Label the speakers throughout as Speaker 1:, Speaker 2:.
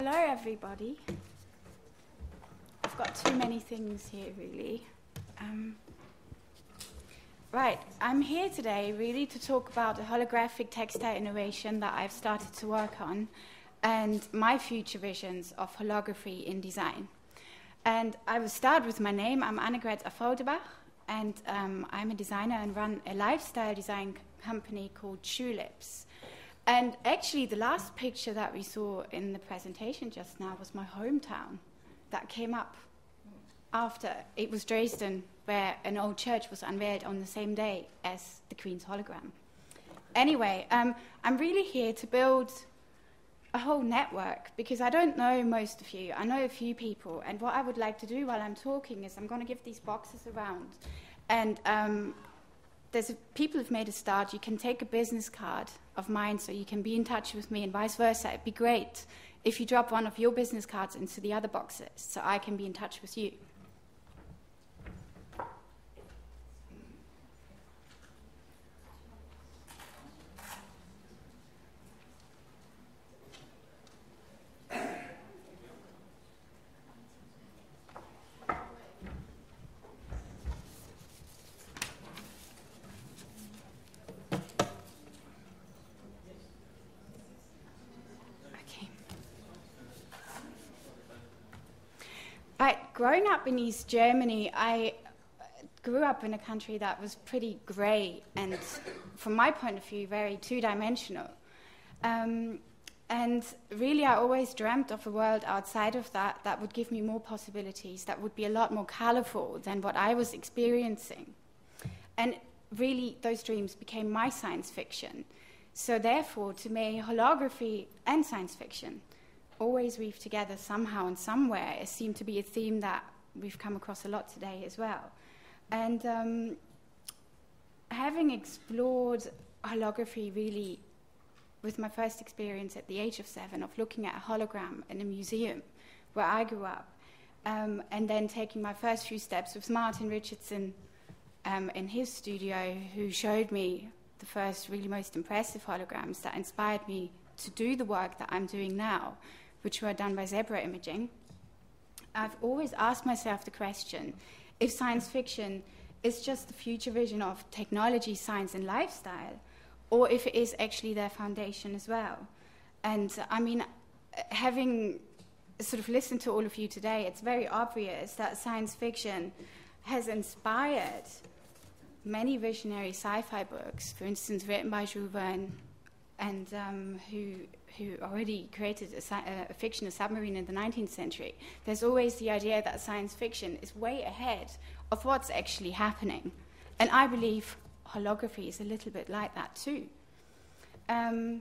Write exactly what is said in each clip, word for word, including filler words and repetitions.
Speaker 1: Hello, everybody. I've got too many things here, really. Um, right, I'm here today really to talk about a holographic textile innovation that I've started to work on and my future visions of holography in design. And I will start with my name. I'm Annegret Affolderbach, and um, I'm a designer and run a lifestyle design company called Tulips. And actually, the last picture that we saw in the presentation just now was my hometown. That came up after it was Dresden, where an old church was unveiled on the same day as the Queen's hologram. Anyway, um, I'm really here to build a whole network, because I don't know most of you. I know a few people, and what I would like to do while I'm talking is I'm going to give these boxes around, and um, there's a, people have made a start. You can take a business card of mine so you can be in touch with me, and vice versa. It'd be great if you drop one of your business cards into the other boxes so I can be in touch with you. Right, growing up in East Germany, I grew up in a country that was pretty grey and, from my point of view, very two-dimensional. Um, and really, I always dreamt of a world outside of that that would give me more possibilities, that would be a lot more colourful than what I was experiencing. And really, those dreams became my science fiction. So therefore, to me, holography and science fiction always weave together somehow and somewhere. It seemed to be a theme that we've come across a lot today as well. And um, having explored holography really with my first experience at the age of seven of looking at a hologram in a museum where I grew up, um, and then taking my first few steps with Martin Richardson um, in his studio, who showed me the first really most impressive holograms that inspired me to do the work that I'm doing now, which were done by zebra imaging. I've always asked myself the question, if science fiction is just the future vision of technology, science, and lifestyle, or if it is actually their foundation as well. And I mean, having sort of listened to all of you today, it's very obvious that science fiction has inspired many visionary sci-fi books, for instance, written by Jules Verne, and um, who who already created a, sci a fiction, a submarine in the nineteenth century. There's always the idea that science fiction is way ahead of what's actually happening. And I believe holography is a little bit like that too. Um,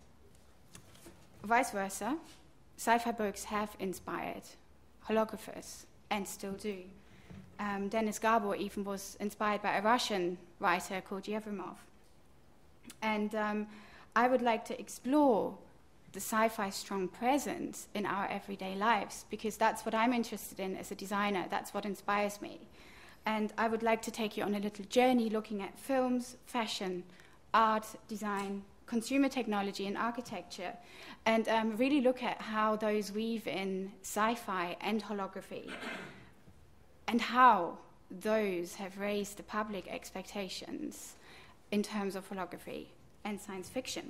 Speaker 1: vice versa, sci-fi books have inspired holographers, and still do. Um, Dennis Gabor even was inspired by a Russian writer called Yevrimov. And um, I would like to explore the sci-fi strong presence in our everyday lives, because that's what I'm interested in as a designer. That's what inspires me. And I would like to take you on a little journey looking at films, fashion, art, design, consumer technology, and architecture, and um, really look at how those weave in sci-fi and holography, and how those have raised the public expectations in terms of holography and science fiction.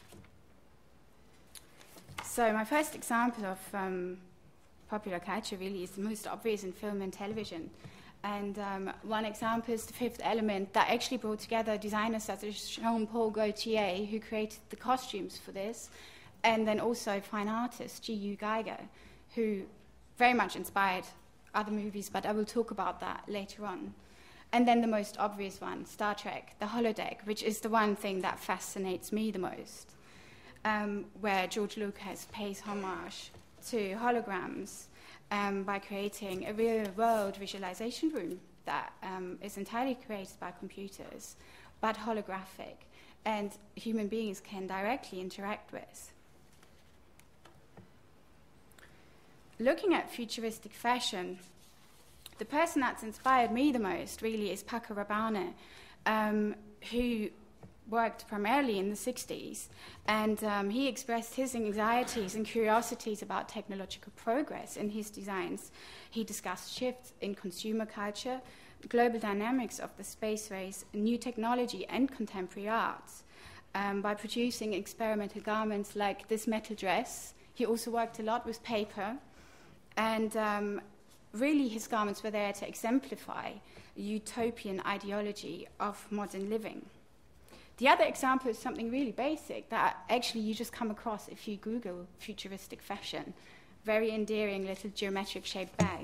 Speaker 1: So my first example of um, popular culture really is the most obvious in film and television. And um, one example is The Fifth Element, that actually brought together designers such as Jean-Paul Gaultier, who created the costumes for this, and then also fine artist G U Geiger, who very much inspired other movies, but I will talk about that later on. And then the most obvious one, Star Trek, the holodeck, which is the one thing that fascinates me the most, um, where George Lucas pays homage to holograms um, by creating a real-world visualization room that um, is entirely created by computers, but holographic, and human beings can directly interact with. Looking at futuristic fashion, the person that's inspired me the most really is Paco Rabanne, um, who worked primarily in the sixties, and um, he expressed his anxieties and curiosities about technological progress in his designs. He discussed shifts in consumer culture, global dynamics of the space race, new technology, and contemporary arts. Um, by producing experimental garments like this metal dress, he also worked a lot with paper, and um, really his garments were there to exemplify a utopian ideology of modern living. The other example is something really basic that actually you just come across if you Google futuristic fashion. Very endearing little geometric shaped bag.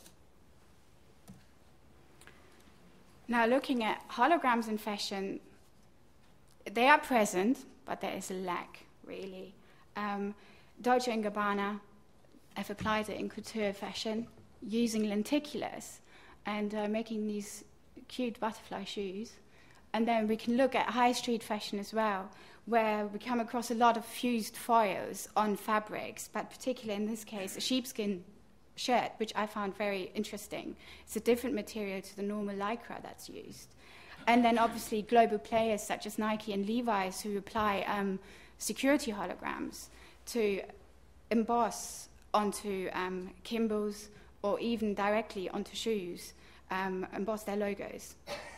Speaker 1: Now, looking at holograms in fashion, they are present, but there is a lack, really. Um, Dolce and Gabbana have applied it in couture fashion using lenticulars and uh, making these cute butterfly shoes. And then we can look at high street fashion as well, where we come across a lot of fused foils on fabrics, but particularly in this case, a sheepskin shirt, which I found very interesting. It's a different material to the normal lycra that's used. And then obviously global players such as Nike and Levi's who apply um, security holograms to emboss onto um, Kimballs or even directly onto shoes, um, emboss their logos.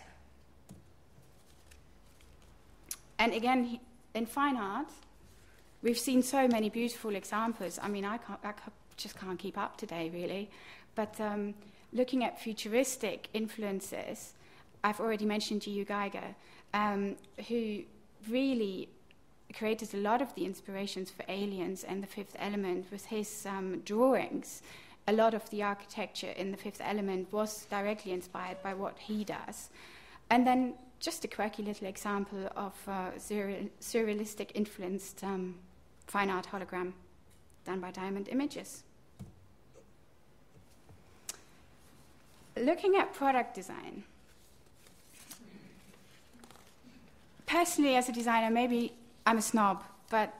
Speaker 1: And again, in fine art, we've seen so many beautiful examples. I mean, I, can't, I just can't keep up today, really. But um, looking at futuristic influences, I've already mentioned G U Geiger, um, who really created a lot of the inspirations for Aliens and The Fifth Element with his um, drawings. A lot of the architecture in The Fifth Element was directly inspired by what he does. And then just a quirky little example of uh, surreal, surrealistic influenced um, fine art hologram done by Diamond Images. Looking at product design. Personally, as a designer, maybe I'm a snob, but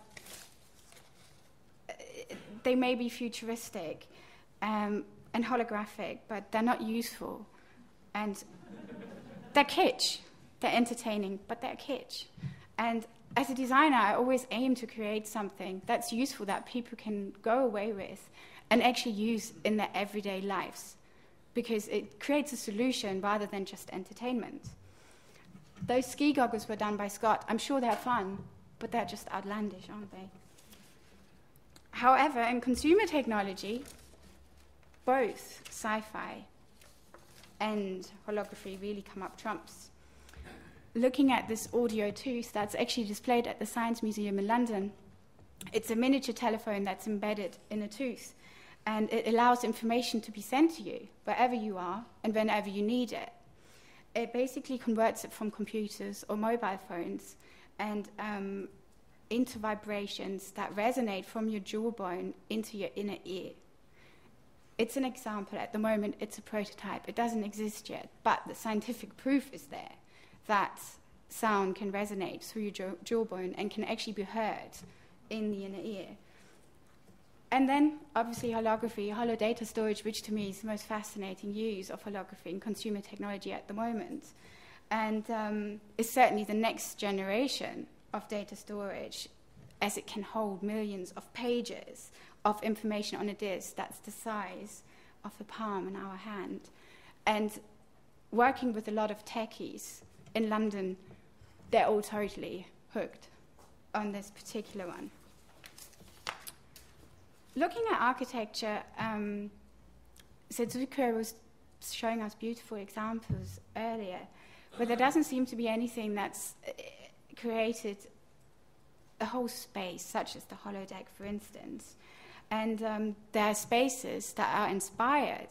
Speaker 1: they may be futuristic um, and holographic, but they're not useful. And they're kitsch. They're entertaining, but they're kitsch. And as a designer, I always aim to create something that's useful, that people can go away with and actually use in their everyday lives, because it creates a solution rather than just entertainment. Those ski goggles were done by Scott. I'm sure they're fun, but they're just outlandish, aren't they? However, in consumer technology, both sci-fi and holography really come up trumps. Looking at this audio tooth that's actually displayed at the Science Museum in London, it's a miniature telephone that's embedded in a tooth, and it allows information to be sent to you wherever you are and whenever you need it. It basically converts it from computers or mobile phones and um, into vibrations that resonate from your jawbone into your inner ear. It's an example. At the moment, it's a prototype. It doesn't exist yet, but the scientific proof is there that sound can resonate through your jaw- jawbone and can actually be heard in the inner ear. And then, obviously, holography, holo data storage, which to me is the most fascinating use of holography in consumer technology at the moment, and um, is certainly the next generation of data storage, as it can hold millions of pages of information on a disk that's the size of the palm in our hand. And working with a lot of techies in London, they're all totally hooked on this particular one. Looking at architecture, um, Suzuka was showing us beautiful examples earlier, but there doesn't seem to be anything that's uh, created a whole space, such as the holodeck, for instance. And um, there are spaces that are inspired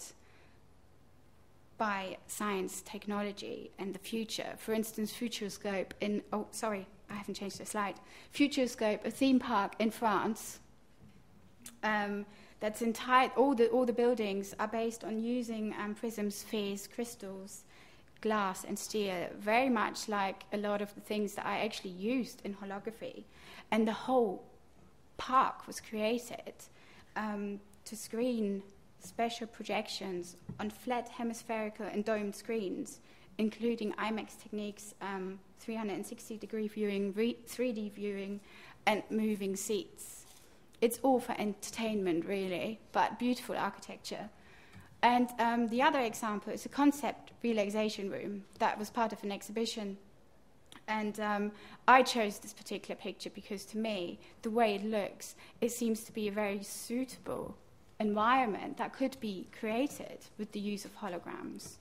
Speaker 1: by science, technology, and the future. For instance, Futuroscope in, oh, sorry, I haven't changed the slide. Futuroscope, a theme park in France, um, that's entire, all the, all the buildings are based on using um, prisms, spheres, crystals, glass, and steel, very much like a lot of the things that I actually used in holography. And the whole park was created um, to screen special projections on flat hemispherical and domed screens including IMAX techniques, um, three hundred sixty degree viewing, re- three D viewing, and moving seats. It's all for entertainment, really, but beautiful architecture. And um, the other example is a concept relaxation room that was part of an exhibition. And um, I chose this particular picture because, to me, the way it looks, it seems to be a very suitable environment that could be created with the use of holograms.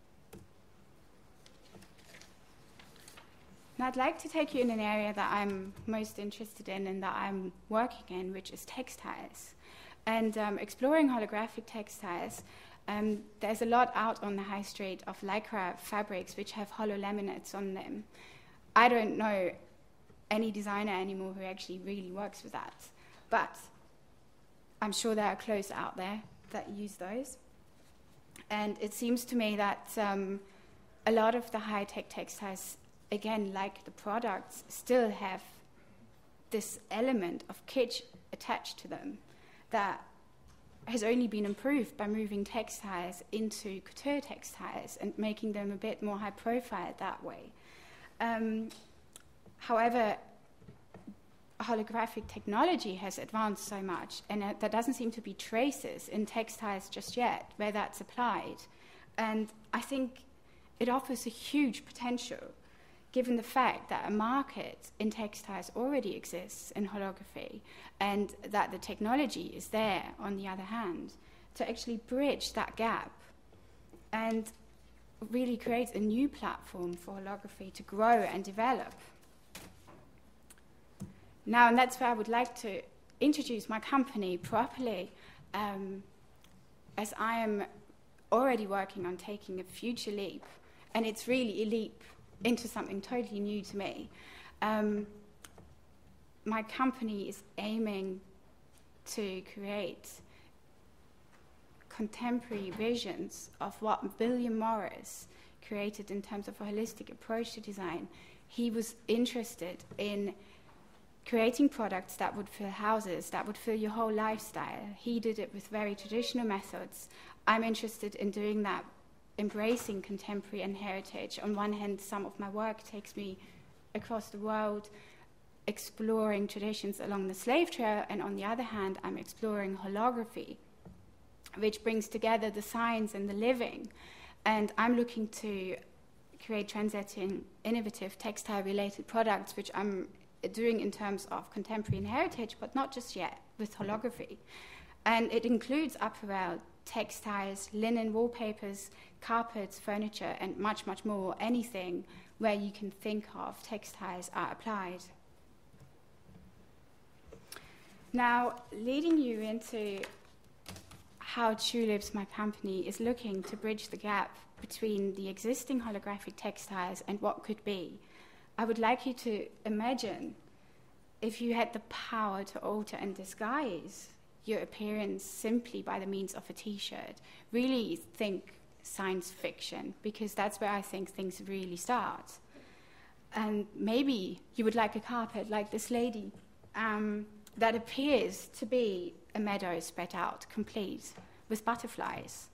Speaker 1: Now, I'd like to take you in an area that I'm most interested in and that I'm working in, which is textiles. And um, exploring holographic textiles, um, there's a lot out on the high street of lycra fabrics which have hollow laminates on them. I don't know any designer anymore who actually really works with that, but I'm sure there are clothes out there that use those. And it seems to me that um, a lot of the high-tech textiles, again, like the products, still have this element of kitsch attached to them that has only been improved by moving textiles into couture textiles and making them a bit more high profile that way. Um, however, holographic technology has advanced so much, and uh, there doesn't seem to be traces in textiles just yet where that's applied. And I think it offers a huge potential, given the fact that a market in textiles already exists in holography, and that the technology is there, on the other hand, to actually bridge that gap and really create a new platform for holography to grow and develop. Now, and that's where I would like to introduce my company properly, um, as I am already working on taking a future leap, and it's really a leap into something totally new to me. Um, my company is aiming to create contemporary visions of what William Morris created in terms of a holistic approach to design. He was interested in creating products that would fill houses, that would fill your whole lifestyle. He did it with very traditional methods. I'm interested in doing that, embracing contemporary and heritage. On one hand, some of my work takes me across the world, exploring traditions along the slave trail, and on the other hand, I'm exploring holography, which brings together the science and the living. And I'm looking to create trendsetting, innovative textile-related products, which I'm doing in terms of contemporary and heritage, but not just yet, with holography. And it includes apparel, textiles, linen wallpapers, carpets, furniture, and much, much more. Anything where you can think of textiles are applied. Now, leading you into how Tulips, my company, is looking to bridge the gap between the existing holographic textiles and what could be, I would like you to imagine if you had the power to alter and disguise your appearance simply by the means of a t-shirt. Really think science fiction, because that's where I think things really start. And maybe you would like a carpet like this lady um, that appears to be a meadow spread out, complete, with butterflies.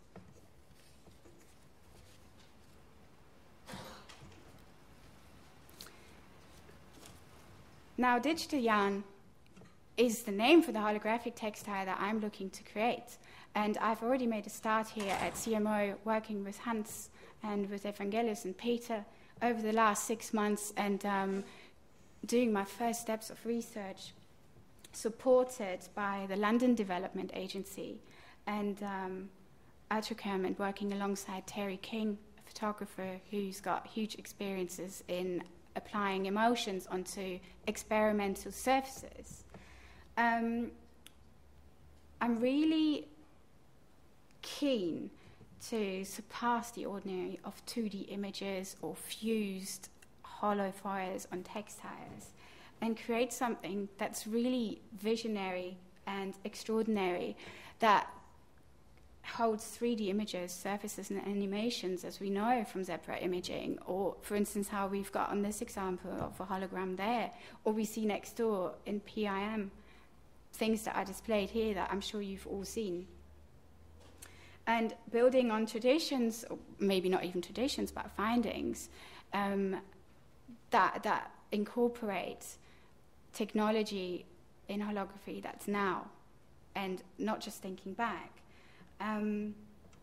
Speaker 1: Now, digital yarn is the name for the holographic textile that I'm looking to create. And I've already made a start here at C M O, working with Hans and with Evangelos and Peter over the last six months and um, doing my first steps of research, supported by the London Development Agency and um, Ultracam, and working alongside Terry King, a photographer who's got huge experiences in applying emotions onto experimental surfaces. Um, I'm really keen to surpass the ordinary of two D images or fused hollow foils on textiles and create something that's really visionary and extraordinary, that holds three D images, surfaces, and animations, as we know from Zebra imaging, or, for instance, how we've got on this example of a hologram there, or we see next door in P I M, things that are displayed here that I'm sure you've all seen. And building on traditions, or maybe not even traditions, but findings um, that, that incorporate technology in holography that's now, and not just thinking back. Um,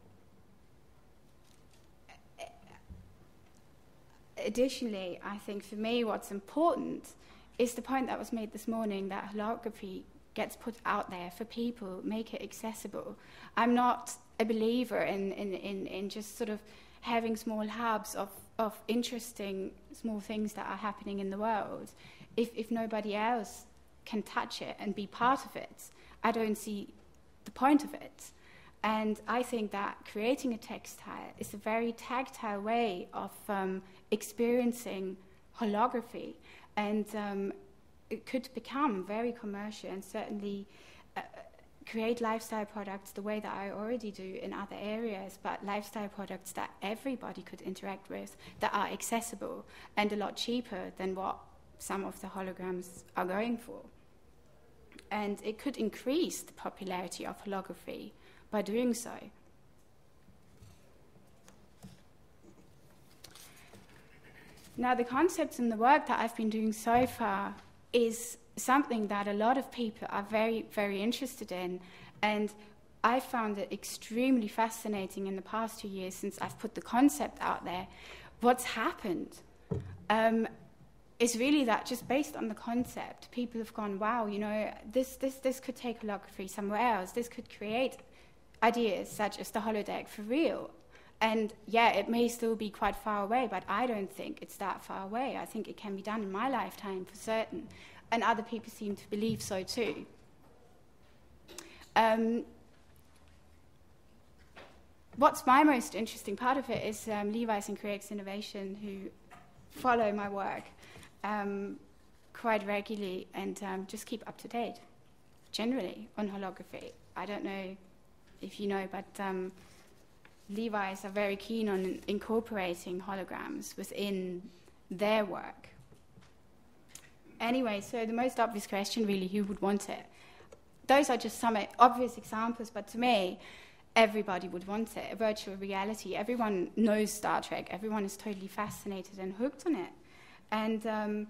Speaker 1: additionally, I think for me what's important is the point that was made this morning, that holography gets put out there for people, make it accessible. I'm not a believer in, in, in, in just sort of having small hubs of, of interesting small things that are happening in the world. If, if nobody else can touch it and be part of it, I don't see the point of it. And I think that creating a textile is a very tactile way of um, experiencing holography, and um, it could become very commercial and certainly uh, create lifestyle products the way that I already do in other areas, but lifestyle products that everybody could interact with, that are accessible and a lot cheaper than what some of the holograms are going for. And it could increase the popularity of holography by doing so. Now, the concepts and the work that I've been doing so far is something that a lot of people are very, very interested in, and I found it extremely fascinating in the past two years since I've put the concept out there. What's happened um, is really that just based on the concept, people have gone, wow, you know, this, this, this could take holography somewhere else. This could create ideas such as the holodeck for real. And yeah, it may still be quite far away, but I don't think it's that far away. I think it can be done in my lifetime for certain. And other people seem to believe so too. Um, what's my most interesting part of it is um, Levi's and Creates Innovation, who follow my work um, quite regularly and um, just keep up to date, generally, on holography. I don't know if you know, but um, Levi's are very keen on incorporating holograms within their work. Anyway, so the most obvious question really, who would want it? Those are just some obvious examples, but to me, everybody would want it. A virtual reality, everyone knows Star Trek, everyone is totally fascinated and hooked on it. And um,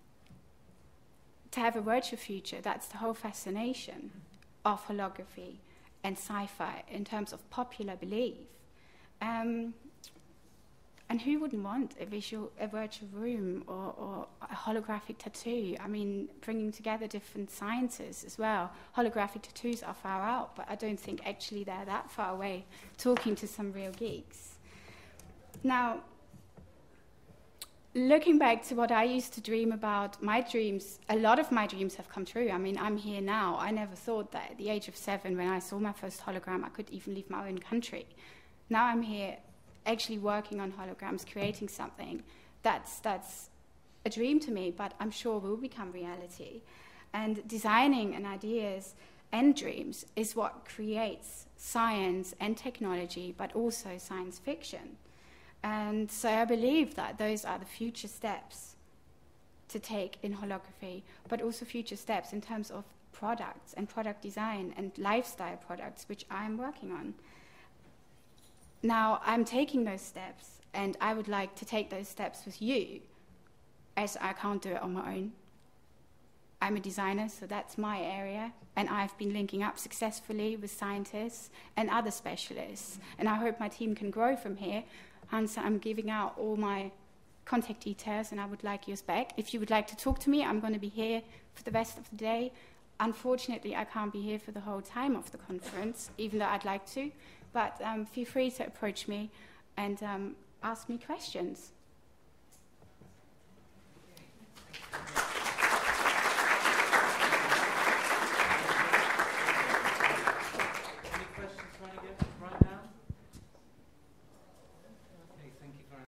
Speaker 1: to have a virtual future, that's the whole fascination of holography and sci-fi in terms of popular belief. Um, and who wouldn't want a visual, a virtual room or, or a holographic tattoo? I mean, bringing together different sciences as well. Holographic tattoos are far out, but I don't think actually they're that far away, talking to some real geeks. Now, looking back to what I used to dream about, my dreams, a lot of my dreams have come true. I mean, I'm here now. I never thought that at the age of seven, when I saw my first hologram, I could even leave my own country. Now I'm here actually working on holograms, creating something that's, that's a dream to me, but I'm sure will become reality. And designing and ideas and dreams is what creates science and technology, but also science fiction. And so I believe that those are the future steps to take in holography, but also future steps in terms of products and product design and lifestyle products, which I'm working on. Now, I'm taking those steps, and I would like to take those steps with you, as I can't do it on my own. I'm a designer, so that's my area, and I've been linking up successfully with scientists and other specialists, and I hope my team can grow from here. Hence, I'm giving out all my contact details, and I would like yours back. If you would like to talk to me, I'm going to be here for the rest of the day. Unfortunately, I can't be here for the whole time of the conference, even though I'd like to. But um, feel free to approach me and um, ask me questions.